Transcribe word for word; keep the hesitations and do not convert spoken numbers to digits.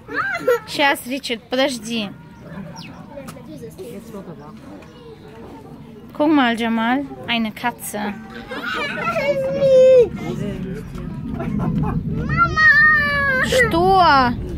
Сейчас, Ричард, подожди. Guck mal, Jamal. Eine Katze. Mama! Что?